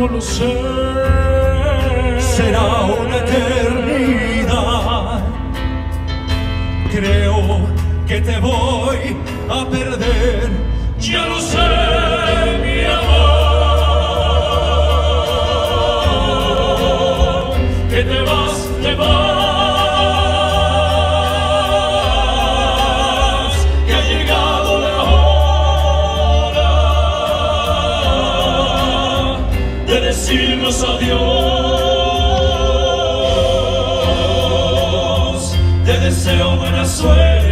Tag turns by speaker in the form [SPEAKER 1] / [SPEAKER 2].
[SPEAKER 1] no lo sé.
[SPEAKER 2] Será una eternidad. Creo que te voy a perder.
[SPEAKER 1] Ya lo sé, mi amor, que te vas, te vas, que ha llegado la hora de decirnos adiós. Te deseo buena suerte.